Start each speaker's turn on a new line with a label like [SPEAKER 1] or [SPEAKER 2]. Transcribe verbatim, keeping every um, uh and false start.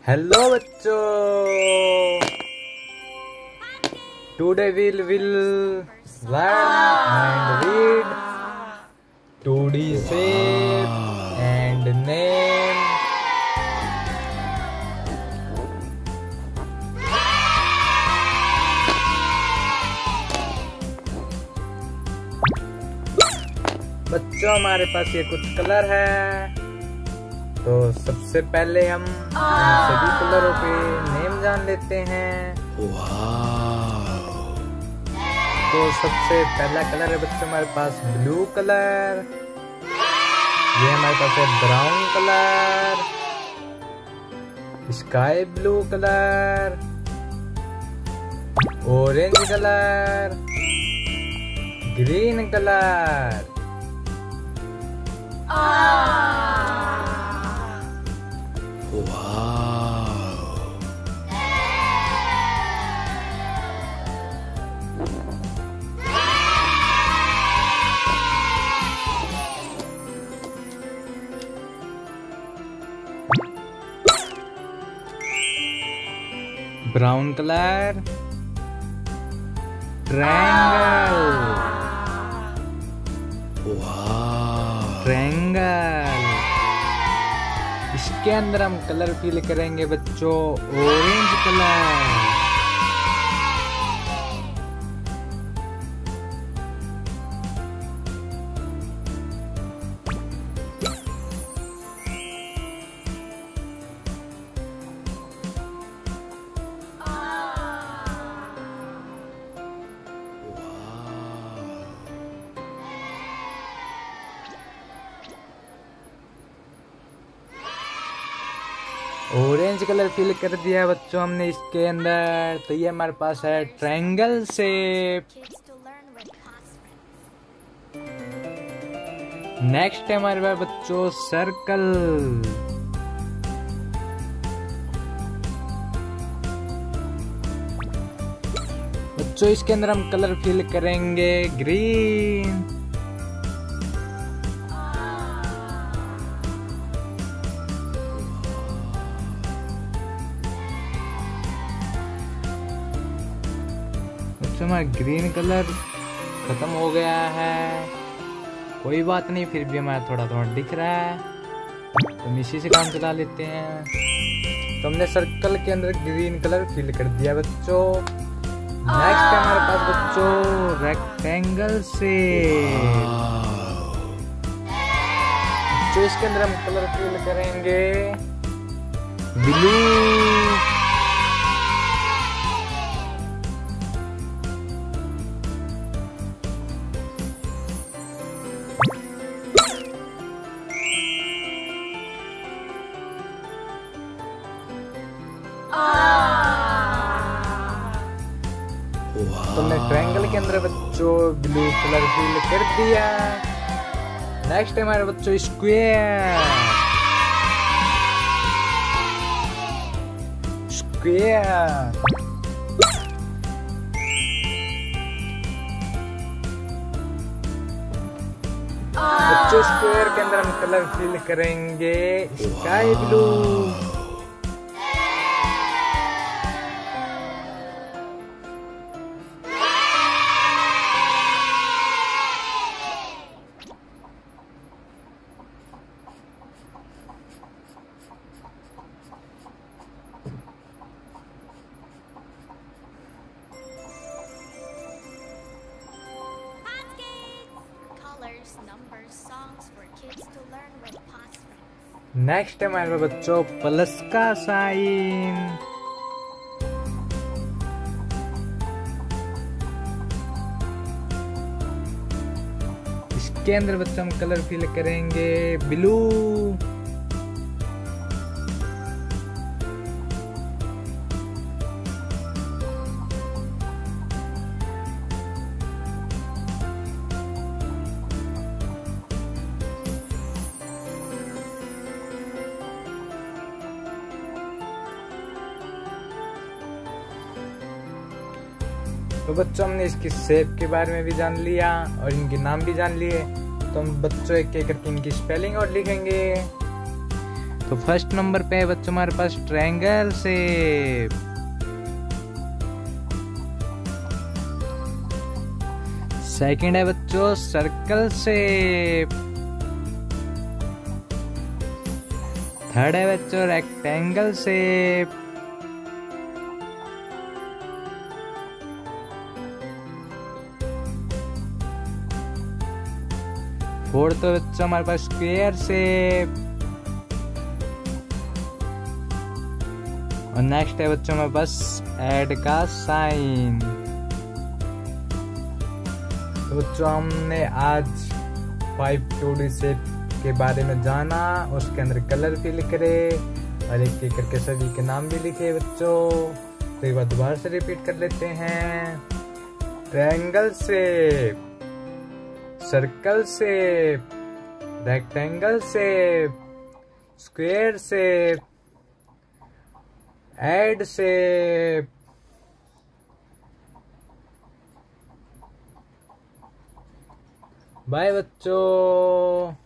[SPEAKER 1] Hello बच्चों, today we'll will learn and read two D shape and name. बच्चों हमारे पास ये कुछ कलर है, तो सबसे पहले हम इन सभी कलरों के नेम जान लेते हैं। तो सबसे पहला कलर है बच्चों हमारे पास ब्लू कलर, ये हमारे पास है brown colour, sky blue colour, orange colour, green colour, brown colour, triangle, triangle. इसके अंदर हम कलर फिल करेंगे बच्चों orange colour. Orange colour fill कर दिया बच्चों हमने इसके अंदर, तो ये हमारे पास है ट्रायंगल शेप। नेक्स्ट है हमारे पास बच्चों सर्कल। बच्चों इसके अंदर हम कलर फिल करेंगे ग्रीन। हमारा ग्रीन कलर खत्म हो गया है, कोई बात नहीं, फिर भी हमारा थोड़ा थोड़ा दिख रहा है, तो हम इसी से काम चला लेते हैं। तो हमने सर्कल के अंदर ग्रीन कलर फिल कर दिया बच्चों। नेक्स्ट है हमारे पास बच्चों रेक्टेंगल शेप। जो इसके अंदर हम कलर फिल करेंगे ब्लू, तो हमने ट्रायंगल के अंदर बच्चों ब्लू कलर फिल कर दिया। नेक्स्ट है हमारे बच्चों स्क्वायर। स्क्वायर बच्चों स्क्वायर के अंदर हम कलर फिल करेंगे स्काई ब्लू। नेक्स्ट है हमारे बच्चों प्लस का साइन। इसके अंदर बच्चों हम कलर फिल करेंगे ब्लू। तो बच्चों हमने इसकी शेप के बारे में भी जान लिया और इनके नाम भी जान लिए। तो हम बच्चों एक एक करके इनकी स्पेलिंग और लिखेंगे। तो फर्स्ट नंबर पे है बच्चों हमारे पास ट्रायंगल शेप। सेकंड है बच्चों सर्कल शेप। थर्ड है बच्चों रेक्टेंगल शेप। फोर्थ तो बच्चों हमारे पास स्क्वायर शेप। और नेक्स्ट है बच्चों हमारे पास ऐड का साइन। तो बच्चों हमने आज फाइव टू डी शेप के बारे में जाना, उसके अंदर कलर भी लिख रहे और एक एक करके सभी के नाम भी लिखे बच्चों। तो एक बार दोबारा से रिपीट कर लेते हैं। Triangle shape, circle shape, rectangle shape, square shape, add shape. Bye बच्चों।